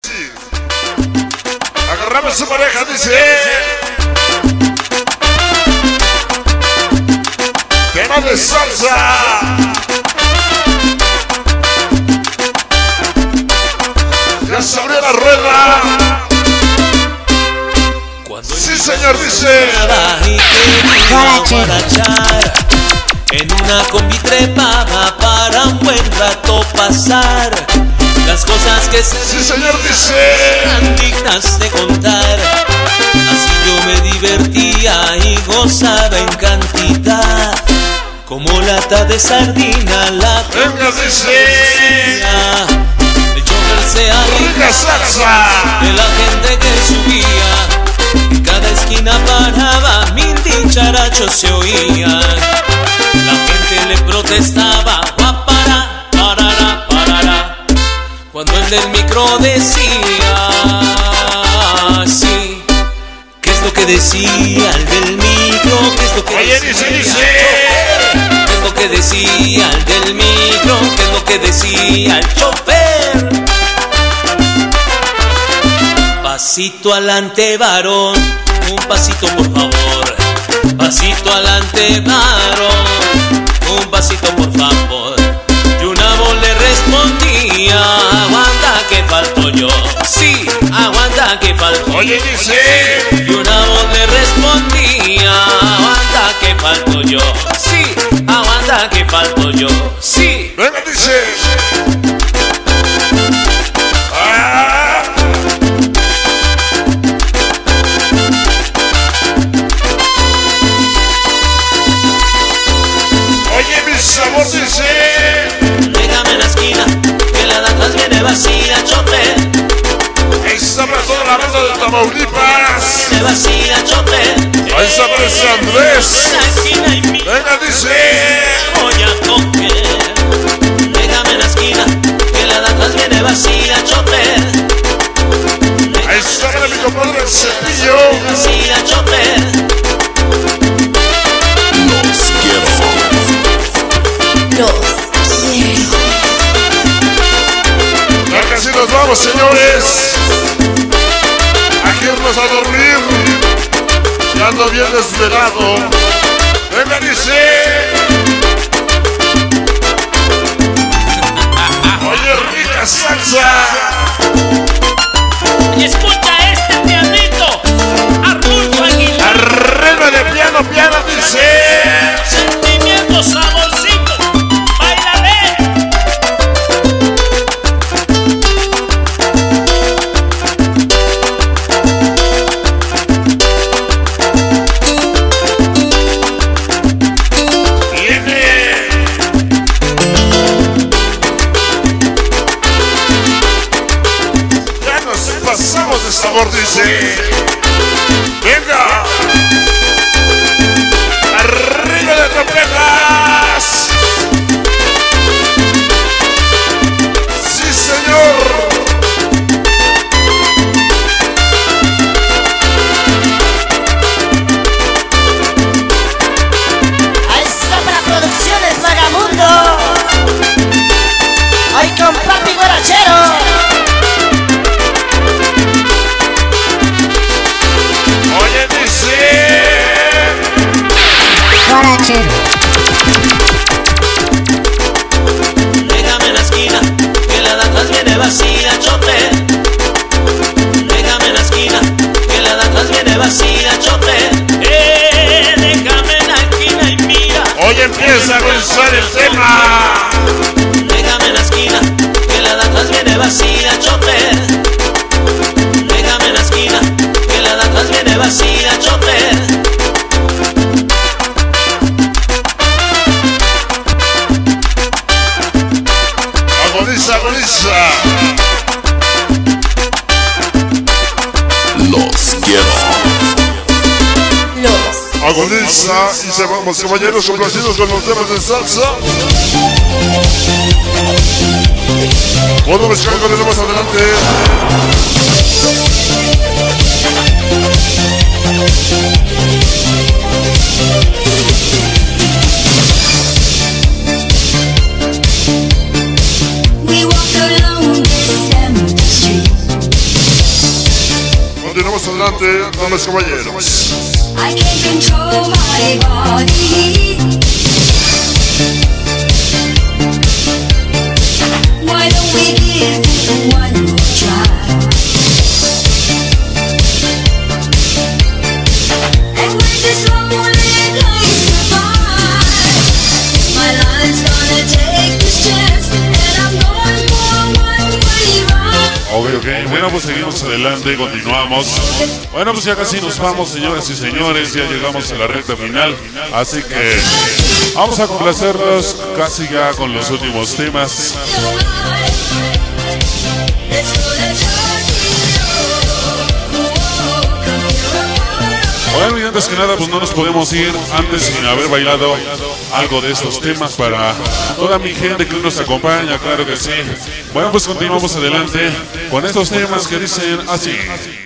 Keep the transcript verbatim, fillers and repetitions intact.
Sí. Agarrame a su pareja, dice. Tema de salsa. Ya se abrió la rueda. Sí, señor, dice. En una combi trepada para un buen rato pasar. Las cosas que se sí, señor, dice. eran dignas de contar. Así yo me divertía y gozaba en cantidad. Como lata de sardina la venga, dice. El chofer se rica salsa de la gente que subía. En cada esquina paraba, mil dicharachos se oían. La gente le protestaba, guapara, parara, parara. Cuando el del micro decía, sí. ¿Qué es lo que decía el del micro? ¿Qué es lo que oye, decía? dice, dice. ¿Qué es lo que decía el del micro? ¿Qué es lo que decía el chofer? Pasito adelante, varón, un pasito por favor. Pasito adelante, varón, un pasito por favor. Y una voz le respondía, aguanta que falto yo. Sí, aguanta que falto yo. Oye, dice. Y una voz le respondía, aguanta que falto yo. Sí, aguanta que falto yo. Sí. Venga, dice. Ah. Oye, mi sabor, dice. Déjame en la esquina, que la Atlas viene vacía, chofer. Ahí está para toda la banda de Tamaulipas. Viene vacía, chofer. Ahí está para ese Andrés. En la esquina y mi Venga, dice. voy a coger. Déjame en la esquina, que la Atlas viene vacía, chofer. Ahí está para mi compadre el Cepillo. Vacía, chofer. Los quiero. Los quiero. Ya casi nos vamos, señores. Aquí irnos a dormir. Ya ando bien desvelado. Venga, dice. Oye, rica salsa. Y escucha este pianito, Arnulfo Aguilar. Arriba de piano, piano, dice. Sentimiento, saborcito, bailaré. Viene. Ya nos pasamos de sabor, dice. Venga. Arriba de trompetas. Sí, señor. Ahí está para Producciones Vagamundo. Hoy con Papi Guarachero. Oye, dice. Guarachero. Déjame en la esquina, que la Atlas viene vacía, chofer. Déjame en la esquina, que la Atlas viene vacía, chofer. Eh, déjame en la esquina y mira. Hoy empieza a gozar el tema. Déjame en la esquina, que la Atlas viene vacía, chofer. Déjame en la esquina, que la Atlas viene vacía, chofer. Agoniza, agoniza. Los quiero. Los. Agoniza y se vamos, caballeros, complacidos con los temas de salsa. Bueno, me escapan con eso más adelante. We walk along this empty street. continuamos adelante, damas y caballeros. I can't control my body. Why don't we give it one more try? And when this lonely place goodbye, my life's gonna take this chance, and I'm going for one way ride. Ok, ok, bueno, pues seguimos adelante, continuamos. Bueno, pues ya casi nos vamos, señoras y señores, ya llegamos a la recta final, así que vamos a complacerlos casi ya con los últimos temas. Bueno, y antes que nada, pues no nos podemos ir antes sin haber bailado algo de estos temas para toda mi gente que nos acompaña, claro que sí. Bueno, pues continuamos adelante con estos temas que dicen así.